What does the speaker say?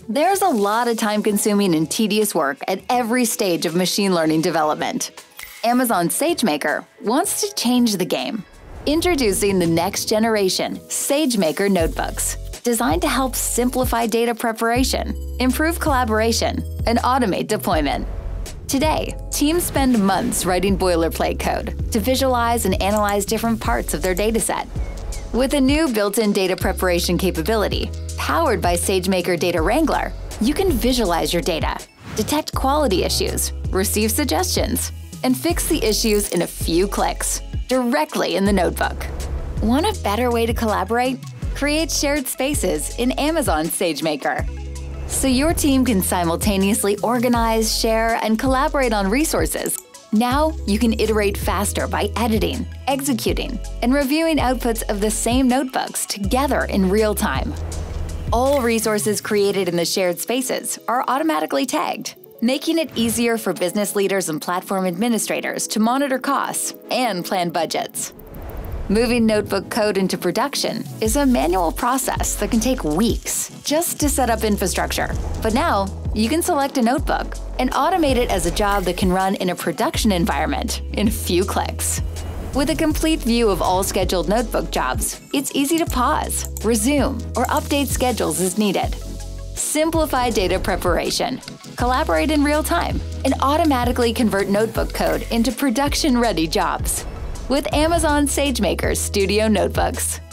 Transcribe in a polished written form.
There's a lot of time-consuming and tedious work at every stage of machine learning development. Amazon SageMaker wants to change the game. Introducing the next generation SageMaker notebooks, designed to help simplify data preparation, improve collaboration, and automate deployment. Today, teams spend months writing boilerplate code to visualize and analyze different parts of their dataset. With a new built-in data preparation capability, powered by SageMaker Data Wrangler, you can visualize your data, detect quality issues, receive suggestions, and fix the issues in a few clicks, directly in the notebook. Want a better way to collaborate? Create shared spaces in Amazon SageMaker, so your team can simultaneously organize, share, and collaborate on resources. Now, you can iterate faster by editing, executing, and reviewing outputs of the same notebooks together in real time. All resources created in the shared spaces are automatically tagged, making it easier for business leaders and platform administrators to monitor costs and plan budgets. Moving notebook code into production is a manual process that can take weeks just to set up infrastructure. But now, you can select a notebook and automate it as a job that can run in a production environment in a few clicks. With a complete view of all scheduled notebook jobs, it's easy to pause, resume, or update schedules as needed. Simplify data preparation, collaborate in real time, and automatically convert notebook code into production-ready jobs with Amazon SageMaker Studio notebooks.